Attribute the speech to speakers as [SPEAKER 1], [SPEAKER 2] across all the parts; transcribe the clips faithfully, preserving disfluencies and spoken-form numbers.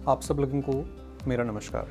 [SPEAKER 1] आप सब लोगों को मेरा नमस्कार।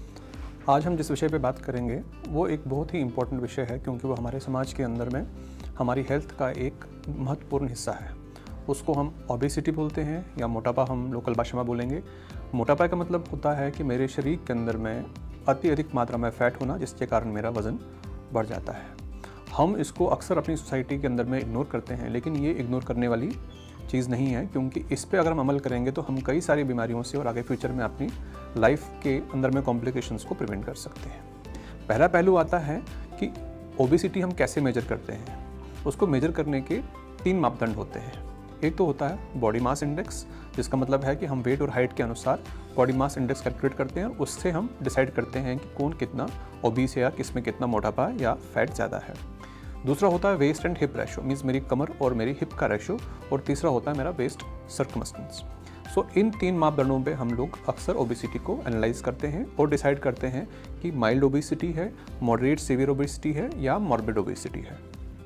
[SPEAKER 1] आज हम जिस विषय पे बात करेंगे वो एक बहुत ही इम्पोर्टेंट विषय है, क्योंकि वो हमारे समाज के अंदर में हमारी हेल्थ का एक महत्वपूर्ण हिस्सा है। उसको हम ओबेसिटी बोलते हैं या मोटापा हम लोकल भाषा में बोलेंगे। मोटापा का मतलब होता है कि मेरे शरीर के अंदर में अति अधिक मात्रा में फैट होना, जिसके कारण मेरा वज़न बढ़ जाता है। हम इसको अक्सर अपनी सोसाइटी के अंदर में इग्नोर करते हैं, लेकिन ये इग्नोर करने वाली चीज़ नहीं है, क्योंकि इस पे अगर हम अमल करेंगे तो हम कई सारी बीमारियों से और आगे फ्यूचर में अपनी लाइफ के अंदर में कॉम्प्लिकेशंस को प्रिवेंट कर सकते हैं। पहला पहलू आता है कि ओबेसिटी हम कैसे मेजर करते हैं। उसको मेजर करने के तीन मापदंड होते हैं। एक तो होता है बॉडी मास इंडेक्स, जिसका मतलब है कि हम वेट और हाइट के अनुसार बॉडी मास इंडेक्स कैलकुलेट करते हैं, उससे हम डिसाइड करते हैं कि कौन कितना ओबीस है या किस में कितना मोटापा या फैट ज़्यादा है। दूसरा होता है waist and hip ratio, means मेरी कमर और मेरी हिप का रेशो। और तीसरा होता है मेरा वेस्ट सर्कमस्टेंस। सो इन तीन मापदंडों पे हम लोग अक्सर ओबेसिटी को एनालाइज करते हैं और डिसाइड करते हैं कि माइल्ड ओबेसिटी है, मॉडरेट सीवियर ओबेसिटी है या मॉर्बिड ओबेसिटी है।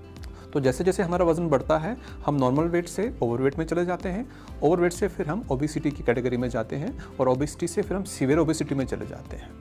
[SPEAKER 1] तो जैसे जैसे हमारा वजन बढ़ता है हम नॉर्मल वेट से ओवरवेट में चले जाते हैं, ओवरवेट से फिर हम ओबेसिटी की कैटेगरी में जाते हैं और ओबेसिटी से फिर हम सीवियर ओबेसिटी में चले जाते हैं।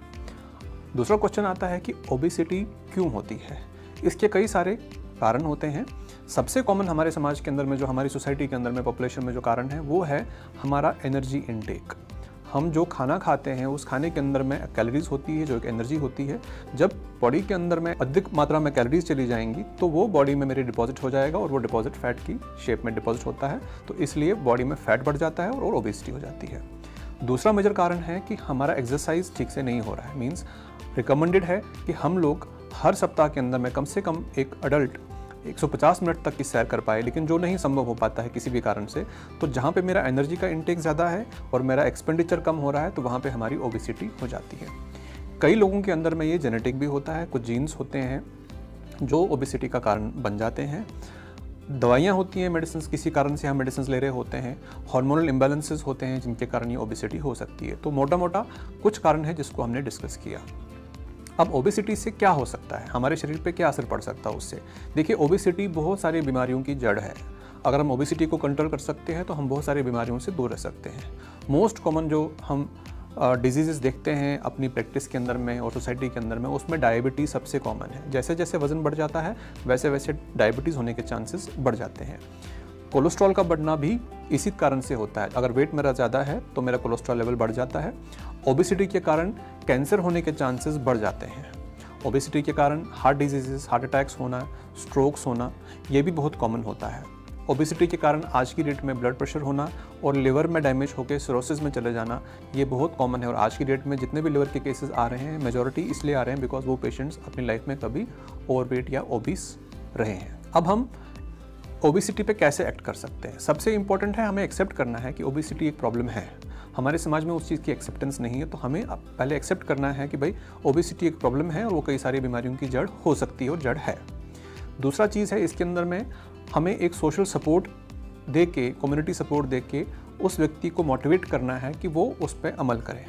[SPEAKER 1] दूसरा क्वेश्चन आता है कि ओबेसिटी क्यों होती है। इसके कई सारे कारण होते हैं। सबसे कॉमन हमारे समाज के अंदर में, जो हमारी सोसाइटी के अंदर में, पॉपुलेशन में जो कारण है वो है हमारा एनर्जी इनटेक। हम जो खाना खाते हैं उस खाने के अंदर में कैलोरीज होती है, जो एक एनर्जी होती है। जब बॉडी के अंदर में अधिक मात्रा में कैलोरीज चली जाएंगी तो वो बॉडी में मेरे डिपॉजिट हो जाएगा और वो डिपॉजिट फैट की शेप में डिपॉजिट होता है, तो इसलिए बॉडी में फैट बढ़ जाता है और ओबेसिटी हो जाती है। दूसरा मेजर कारण है कि हमारा एक्सरसाइज ठीक से नहीं हो रहा है। मीन्स रिकमेंडेड है कि हम लोग हर सप्ताह के अंदर में कम से कम एक अडल्ट एक सौ पचास मिनट तक की सैर कर पाए, लेकिन जो नहीं संभव हो पाता है किसी भी कारण से, तो जहाँ पे मेरा एनर्जी का इंटेक ज़्यादा है और मेरा एक्सपेंडिचर कम हो रहा है तो वहाँ पे हमारी ओबेसिटी हो जाती है। कई लोगों के अंदर में ये जेनेटिक भी होता है, कुछ जीन्स होते हैं जो ओबेसिटी का कारण बन जाते हैं। दवाइयाँ होती हैं, मेडिसिन, किसी कारण से हम मेडिसिन ले रहे होते हैं, हार्मोनल इम्बैलेंसेस होते हैं जिनके कारण ये ओबेसिटी हो सकती है। तो मोटा मोटा कुछ कारण है जिसको हमने डिस्कस किया। अब ओबेसिटी से क्या हो सकता है, हमारे शरीर पे क्या असर पड़ सकता है उससे। देखिए, ओबेसिटी बहुत सारी बीमारियों की जड़ है। अगर हम ओबेसिटी को कंट्रोल कर सकते हैं तो हम बहुत सारी बीमारियों से दूर रह सकते हैं। मोस्ट कॉमन जो हम डिजीज़ देखते हैं अपनी प्रैक्टिस के अंदर में और सोसाइटी के अंदर में, उसमें डायबिटीज़ सबसे कॉमन है। जैसे जैसे वज़न बढ़ जाता है वैसे वैसे डायबिटीज़ होने के चांसेस बढ़ जाते हैं। कोलेस्ट्रॉल का बढ़ना भी इसी कारण से होता है। अगर वेट मेरा ज़्यादा है तो मेरा कोलेस्ट्रॉल लेवल बढ़ जाता है। ओबेसिटी के कारण कैंसर होने के चांसेस बढ़ जाते हैं। ओबेसिटी के कारण हार्ट डिजीज़ेस, हार्ट अटैक्स होना, स्ट्रोक्स होना, ये भी बहुत कॉमन होता है। ओबेसिटी के कारण आज की डेट में ब्लड प्रेशर होना और लिवर में डैमेज होकर सिरोसिस में चले जाना, ये बहुत कॉमन है। और आज की डेट में जितने भी लिवर के केसेस आ रहे हैं, मेजॉरिटी इसलिए आ रहे हैं बिकॉज वो पेशेंट्स अपनी लाइफ में कभी ओवरवेट या ओबीस रहे हैं। अब हम ओबेसिटी पे कैसे एक्ट कर सकते हैं। सबसे इंपॉर्टेंट है हमें एक्सेप्ट करना है कि ओबेसिटी एक प्रॉब्लम है। हमारे समाज में उस चीज़ की एक्सेप्टेंस नहीं है, तो हमें पहले एक्सेप्ट करना है कि भाई ओबेसिटी एक प्रॉब्लम है और वो कई सारी बीमारियों की जड़ हो सकती है और जड़ है। दूसरा चीज़ है, इसके अंदर में हमें एक सोशल सपोर्ट दे के, कम्युनिटी सपोर्ट दे के उस व्यक्ति को मोटिवेट करना है कि वो उस पर अमल करे।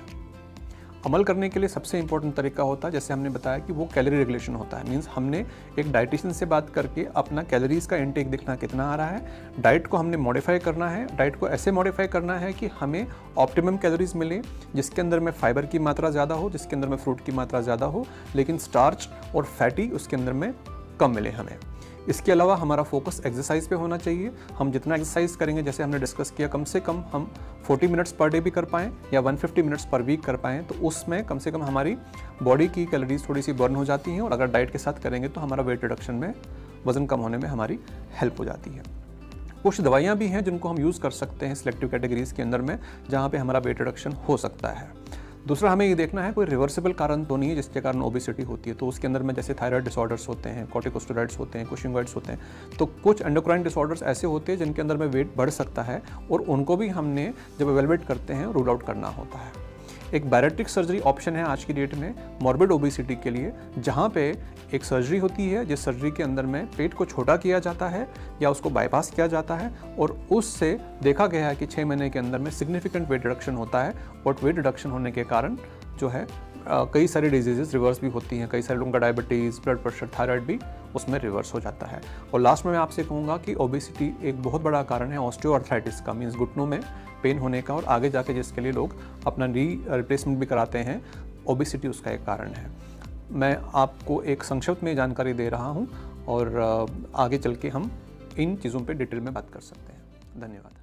[SPEAKER 1] अमल करने के लिए सबसे इंपॉर्टेंट तरीका होता है, जैसे हमने बताया, कि वो कैलोरी रेगुलेशन होता है। मींस हमने एक डाइटिशियन से बात करके अपना कैलोरीज का इंटेक देखना कितना आ रहा है। डाइट को हमने मॉडिफाई करना है। डाइट को ऐसे मॉडिफाई करना है कि हमें ऑप्टिमम कैलोरीज मिले, जिसके अंदर में फाइबर की मात्रा ज़्यादा हो, जिसके अंदर में फ्रूट की मात्रा ज़्यादा हो, लेकिन स्टार्च और फैटी उसके अंदर में कम मिले हमें। इसके अलावा हमारा फोकस एक्सरसाइज पे होना चाहिए। हम जितना एक्सरसाइज करेंगे, जैसे हमने डिस्कस किया, कम से कम हम चालीस मिनट्स पर डे भी कर पाएँ या एक सौ पचास मिनट्स पर वीक कर पाएँ, तो उसमें कम से कम हमारी बॉडी की कैलोरीज थोड़ी सी बर्न हो जाती हैं। और अगर डाइट के साथ करेंगे तो हमारा वेट रिडक्शन में, वज़न कम होने में हमारी हेल्प हो जाती है। कुछ दवाइयाँ भी हैं जिनको हम यूज़ कर सकते हैं सिलेक्टिव कैटेगरीज़ के अंदर में, जहाँ पर हमारा वेट रिडक्शन हो सकता है। दूसरा, हमें ये देखना है कोई रिवर्सिबल कारण तो नहीं है जिसके कारण ओबेसिटी होती है। तो उसके अंदर में जैसे थायराइड डिसऑर्डर्स होते हैं, कॉर्टिकोस्टेरॉइड्स होते हैं, कुशिंगॉइड्स होते हैं, तो कुछ एंडोक्राइन डिसऑर्डर्स ऐसे होते हैं जिनके अंदर में वेट बढ़ सकता है और उनको भी हमने जब एवेलुएट करते हैं रूल आउट करना होता है। एक बैरेट्रिक सर्जरी ऑप्शन है आज की डेट में मॉर्बिड ओबेसिटी के लिए, जहाँ पे एक सर्जरी होती है जिस सर्जरी के अंदर में पेट को छोटा किया जाता है या उसको बाईपास किया जाता है और उससे देखा गया है कि छः महीने के अंदर में सिग्निफिकेंट वेट रिडक्शन होता है। और वेट रिडक्शन होने के कारण जो है आ, कई सारी डिजीजेस रिवर्स भी होती हैं। कई सारे लोगों का डायबिटीज़, ब्लड प्रेशर, थायराइड भी उसमें रिवर्स हो जाता है। और लास्ट में मैं आपसे कहूँगा कि ओबेसिटी एक बहुत बड़ा कारण है ऑस्टियोआर्थराइटिस का, मीन्स घुटनों में पेन होने का, और आगे जाके जिसके लिए लोग अपना नी रिप्लेसमेंट भी कराते हैं, ओबेसिटी उसका एक कारण है। मैं आपको एक संक्षिप्त में जानकारी दे रहा हूँ और आगे चल के हम इन चीज़ों पे डिटेल में बात कर सकते हैं। धन्यवाद।